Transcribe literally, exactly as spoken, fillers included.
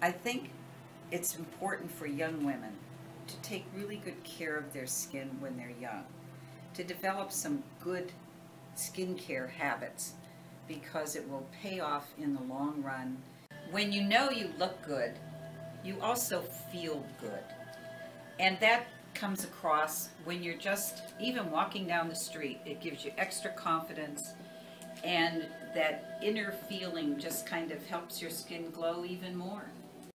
I think it's important for young women to take really good care of their skin when they're young, to develop some good skincare habits, because it will pay off in the long run. When you know you look good, you also feel good. And that comes across when you're just even walking down the street. It gives you extra confidence, and that inner feeling just kind of helps your skin glow even more.